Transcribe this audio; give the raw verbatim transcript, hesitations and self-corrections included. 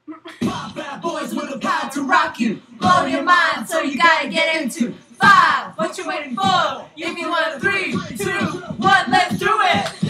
Five bad boys with a power to rock you. Blow your mind, so you gotta get into five. What you waiting for? Give me one, three, two, one, let's do it.